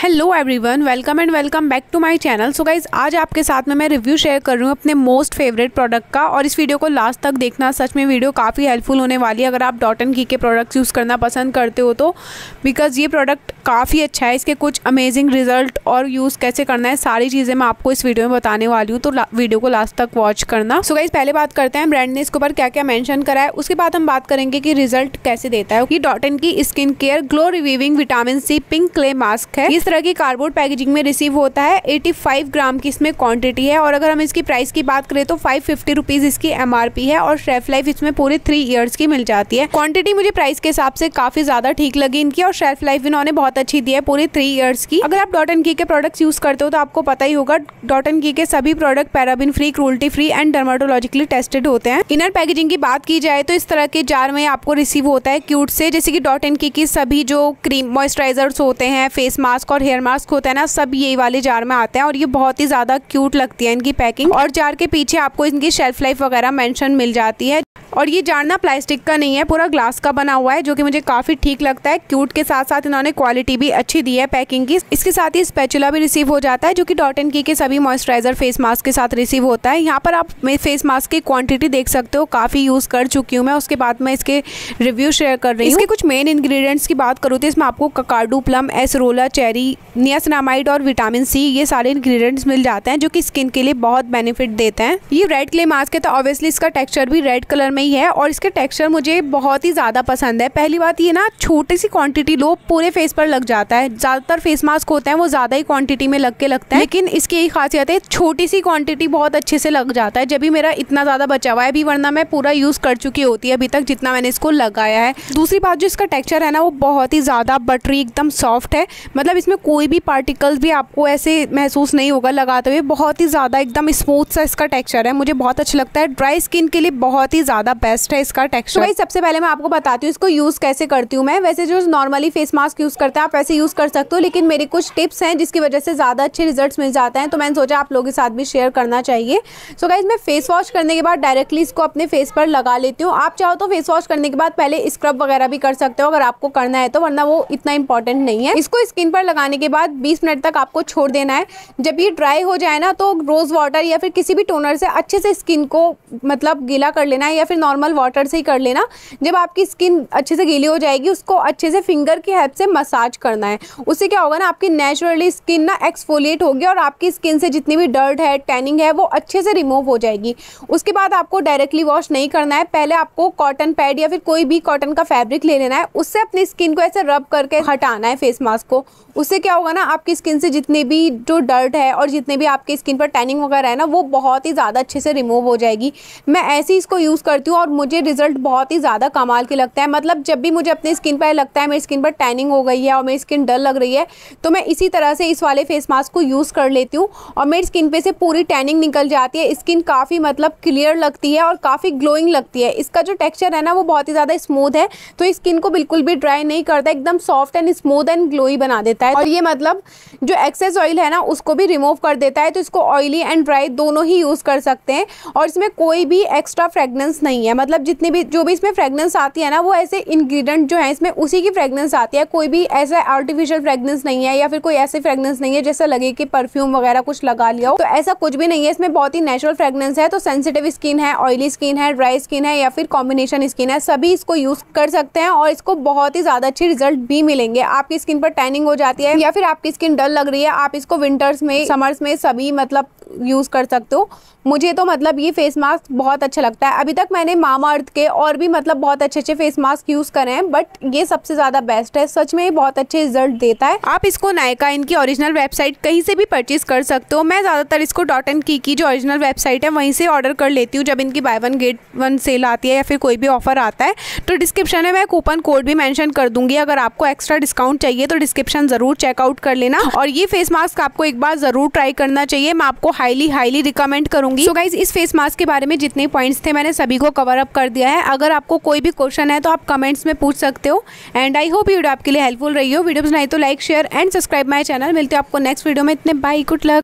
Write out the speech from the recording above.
Hello everyone, welcome and welcome back to my channel. So guys, आज आपके साथ में मैं रिव्यू शेयर कर रही हूँ अपने मोस्ट फेवरेट प्रोडक्ट का, और इस वीडियो को लास्ट तक देखना। सच में वीडियो काफ़ी हेल्पफुल होने वाली है अगर आप डॉट एंड की के प्रोडक्ट्स यूज़ करना पसंद करते हो तो, बिकॉज ये प्रोडक्ट काफ़ी अच्छा है। इसके कुछ अमेजिंग रिजल्ट और यूज़ कैसे करना है सारी चीज़ें मैं आपको इस वीडियो में बताने वाली हूँ, तो वीडियो को लास्ट तक वॉच करना। सो गाइज, पहले बात करते हैं ब्रांड ने इसके ऊपर क्या क्या मेंशन करा है, उसके बाद हम बात करेंगे कि रिजल्ट कैसे देता है। ये dot and key skin care glow reviving vitamin C pink clay mask है। इस तरह की कार्डबोर्ड पैकेजिंग में रिसीव होता है। 85 ग्राम की इसमें क्वांटिटी है, और अगर हम इसकी प्राइस की बात करें तो 550 रुपीज इसकी MRP है, और शेल्फ लाइफ इसमें पूरे 3 ईयर्स की मिल जाती है। क्वांटिटी मुझे प्राइस के हिसाब से काफी ज्यादा ठीक लगी इनकी, और शेल्फ लाइफ इन्होंने बहुत अच्छी दी है, पूरे 3 ईयर्स की। अगर आप डॉट एंड की के प्रोडक्ट्स यूज करते हो तो आपको पता ही होगा डॉट एंड की के सभी product paraben free, cruelty free and dermatologically tested होते हैं। इनर पैकेजिंग की बात की जाए तो इस तरह के जार में आपको रिसीव होता है क्यूट से, जैसे कि डॉट एंड की सभी जो क्रीम मॉइस्चराइजर्स होते हैं, फेस मास्क और हेयर मास्क होता है ना, सब यही वाले जार में आते हैं, और ये बहुत ही ज्यादा क्यूट लगती है इनकी पैकिंग। और जार के पीछे आपको इनकी शेल्फ लाइफ वगैरह मेंशन मिल जाती है। और ये जार ना प्लास्टिक का नहीं है, पूरा ग्लास का बना हुआ है, जो कि मुझे काफी ठीक लगता है। क्यूट के साथ साथ इन्होंने क्वालिटी भी अच्छी दी है पैकिंग की। इसके साथ ही स्पैचुला भी रिसीव हो जाता है, जो कि डॉट एंड की के सभी मॉइस्चराइजर फेस मास्क के साथ रिसीव होता है। यहाँ पर आप फेस मास्क की क्वांटिटी देख सकते हो, काफी यूज कर चुकी हूँ मैं, उसके बाद मैं इसके रिव्यू शेयर कर रही हूँ। इसके कुछ मेन इंग्रेडिएंट्स की बात करूँ तो इसमें आपको Kakadu, plum, acerola, cherry, niacinamide और विटामिन सी, ये सारे इंग्रेडिएंट्स मिल जाते हैं, जो कि स्किन के लिए बहुत बेनिफिट देते हैं। ये रेड क्ले मास्क है, तो ऑब्वियसली इसका टेक्सचर भी रेड कलर में ही है, और इसके टेक्सचर मुझे बहुत ही ज्यादा पसंद है। पहली बात ये ना, छोटी सी क्वांटिटी लो, पूरे फेस पर लग जाता है। ज्यादातर फेस मास्क होते हैं वो ज्यादा ही क्वांटिटी में लग के लगता है, लेकिन इसकी यही खासियत है, छोटी सी क्वांटिटी बहुत अच्छे से लग जाता है। जब भी मेरा इतना ज्यादा बचा हुआ है अभी, वरना मैं पूरा यूज कर चुकी होती है अभी तक जितना मैंने इसको लगाया है। दूसरी बात, जो इसका टेक्सचर है ना, वो बहुत ही ज्यादा बटरी, एकदम सॉफ्ट है। मतलब इसमें कोई भी पार्टिकल्स भी आपको ऐसे महसूस नहीं होगा लगाते हुए। बहुत ही ज्यादा एकदम स्मूथ सा इसका टेक्सचर है, मुझे बहुत अच्छा लगता है। ड्राई स्किन के लिए बहुत ही ज्यादा बेस्ट है इसका टेक्सचर। सबसे पहले मैं आपको बताती हूँ इसको यूज कैसे करती हूँ मैं। वैसे जो नॉर्मली फेस मास्क यूज करते हैं आप वैसे यूज कर सकते हो, लेकिन मेरी कुछ टिप्स हैं जिसकी वजह से ज्यादा अच्छे रिजल्ट्स मिल जाते हैं, तो मैंने सोचा आप लोगों के साथ भी शेयर करना चाहिए। सो गाइज, मैं फेस वॉश करने के बाद डायरेक्टली इसको अपने फेस पर लगा लेती हूँ। आप चाहो तो फेस वॉश करने के बाद पहले स्क्रब वगैरह भी कर सकते हो अगर आपको करना है तो, वरना वो इतना इंपॉर्टेंट नहीं है। इसको स्किन पर लगाने के बाद 20 मिनट तक आपको छोड़ देना है। जब ये ड्राई हो जाए ना, तो रोज वाटर या फिर किसी भी टोनर से अच्छे से स्किन को मतलब गीला कर लेना है, या फिर नॉर्मल वाटर से ही कर लेना। जब आपकी स्किन अच्छे से गीली हो जाएगी, उसको अच्छे से फिंगर की हेल्प से मसाज करना है। उससे क्या होगा ना, आपकी नेचुरली स्किन ना एक्सफोलिएट होगी, और आपकी स्किन से जितनी भी डर्ट है, टैनिंग है, वो अच्छे से रिमूव हो जाएगी। उसके बाद आपको डायरेक्टली वॉश नहीं करना है। पहले आपको कॉटन पैड या फिर कोई भी कॉटन का फैब्रिक ले लेना है, उससे अपनी स्किन को ऐसे रब करके हटाना है फेस मास्क को। उससे क्या होगा ना, आपकी स्किन से जितने भी जो डर्ट है और जितने भी आपकी स्किन पर टैनिंग वगैरह है ना, वो बहुत ही ज़्यादा अच्छे से रिमूव हो जाएगी। मैं ऐसे ही इसको यूज़ करती हूँ, और मुझे रिजल्ट बहुत ही ज़्यादा कमाल के लगता है। मतलब जब भी मुझे अपनी स्किन पर लगता है मेरी स्किन पर टैनिंग हो गई है और मेरी स्किन डल लग रही है, तो मैं इसी तरह से इस वाले फेस मास्क को यूज़ कर लेती हूँ, और मेरी स्किन पे से पूरी टैनिंग निकल जाती है। स्किन काफ़ी मतलब क्लियर लगती है और काफ़ी ग्लोइंग लगती है। इसका जो टेक्सचर है ना, वो बहुत ही ज़्यादा स्मूथ है, तो स्किन को बिल्कुल भी ड्राई नहीं करता, एकदम soft and smooth and glowy बना देता है। और ये मतलब जो एक्सेस ऑयल है ना, उसको भी रिमूव कर देता है। तो इसको ऑयली एंड ड्राई दोनों ही यूज़ कर सकते हैं, और इसमें कोई भी एक्स्ट्रा फ्रेगनेंस नहीं है। मतलब जितनी भी जो भी इसमें फ्रेगनेंस आती है ना, वो ऐसे इंग्रेडिएंट जो है इसमें उसी की फ्रेगनेंस आती है। कोई भी ऐसा आर्टिफिशियल फ्रेगनेंस नहीं है, या फिर कोई ऐसी फ्रेगनेंस नहीं है जैसा लगे कि परफ्यूम वगैरह कुछ लगा लिया हो, तो ऐसा कुछ भी नहीं है। इसमें बहुत ही नेचुरल फ्रेगनेंस है। तो सेंसिटिव स्किन है, ऑयली स्किन है, ड्राई स्किन है, या फिर कॉम्बिनेशन स्किन है, सभी इसको यूज कर सकते हैं, और इसको बहुत ही ज्यादा अच्छे रिजल्ट भी मिलेंगे। आपकी स्किन पर टैनिंग हो जाती है, या फिर आपकी स्किन डल लग रही है, आप इसको विंटर्स में, समर्स में सभी मतलब यूज कर सकते हो। मुझे तो मतलब ये फेस मास्क बहुत अच्छा लगता है। अभी तक मैंने मामाअर्थ के और भी मतलब बहुत अच्छे अच्छे फेस मास्क यूज करे हैं, बट ये सबसे ज्यादा बेस्ट है। सच में बहुत अच्छे रिजल्ट देता है। आप इसको नायका, इनकी ओरिजिनल वेबसाइट, कहीं से भी परचेज कर सकते हो। मैं ज्यादातर इसको डॉट एंड की जो ओरिजिनल वेबसाइट है वहीं से ऑर्डर कर लेती हूँ, जब इनकी buy one get one sale आती है या फिर कोई भी ऑफर आता है। तो डिस्क्रिप्शन में मैं कूपन कोड भी मेंशन कर दूंगी, अगर आपको एक्स्ट्रा डिस्काउंट चाहिए तो डिस्क्रिप्शन जरूर चेकआउट कर लेना। और ये फेस मास्क आपको एक बार जरूर ट्राई करना चाहिए, मैं आपको हाईली रिकमेंड करूंगी। सो गाइज, इस फेस मास्क के बारे में जितने पॉइंट्स थे मैंने सभी को कवर अप कर दिया है। अगर आपको कोई भी क्वेश्चन है तो आप कमेंट्स में पूछ सकते हो, एंड आई होप वीडियो आपके लिए हेल्पफुल रही हो। वीडियो पसंद आई तो like, share and subscribe my channel. मिलते हो आपको नेक्स्ट वीडियो में। इतने बाय, गुड लक।